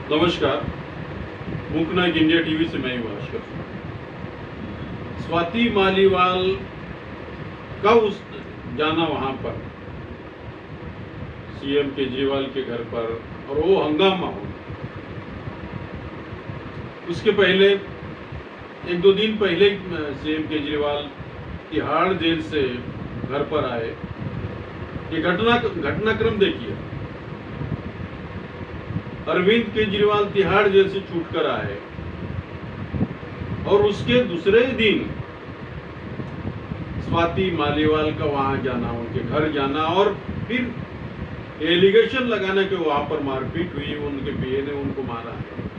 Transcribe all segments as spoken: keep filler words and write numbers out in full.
नमस्कार, Mooknayak India TV से मैं युवाश कर स्वाति मालीवाल का उस जाना वहां पर सीएम केजरीवाल के घर पर और वो हंगामा हो। उसके पहले एक दो दिन पहले सीएम केजरीवाल तिहाड़ जेल से घर पर आए। ये घटना घटनाक्रम देखिए, अरविंद केजरीवाल तिहाड़ जेल से छूटकर आए और उसके दूसरे दिन स्वाति मालीवाल का वहां जाना, उनके घर जाना और फिर एलिगेशन लगाने के वहां पर मारपीट हुई, उनके पीए ने उनको मारा।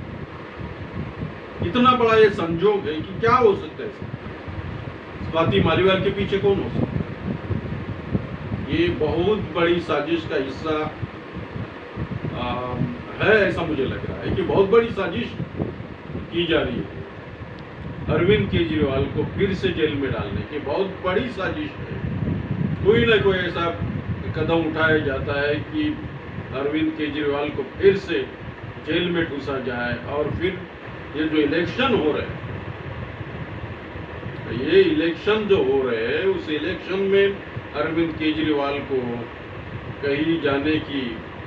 इतना बड़ा ये संजोग है कि क्या हो सकता है। स्वाति मालीवाल के पीछे कौन हो सकता है? ये बहुत बड़ी साजिश का हिस्सा आ, है, ऐसा मुझे लग रहा है कि बहुत बड़ी साजिश की जा रही है। अरविंद केजरीवाल को फिर से जेल में डालने की बहुत बड़ी साजिश है। कोई ना कोई ऐसा कदम उठाया जाता है कि अरविंद केजरीवाल को फिर से जेल में ठूसा जाए और फिर ये जो इलेक्शन हो रहे हैं, ये इलेक्शन जो हो रहे हैं, उस इलेक्शन में अरविंद केजरीवाल को कहीं जाने की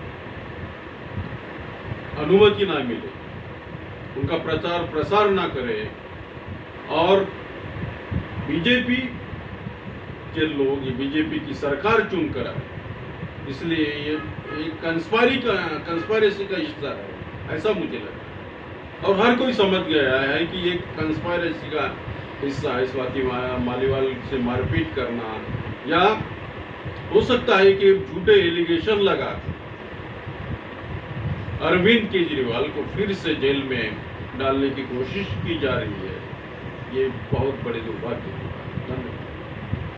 अनुमति ना मिले, उनका प्रचार प्रसार ना करे और बीजेपी के लोग ये बीजेपी की सरकार चुनकर आए। इसलिए ये एक कंस्पायरी का कंस्पायरेसी का हिस्सा है, ऐसा मुझे लगा। और हर कोई समझ गया है कि ये कंस्पायरेसी का हिस्सा है स्वाति मालीवाल से मारपीट करना, या हो सकता है कि झूठे एलिगेशन लगा अरविंद केजरीवाल को फिर से जेल में डालने की कोशिश की जा रही है। ये बहुत बड़े दुर्भाग्य की बात है। धन्यवाद।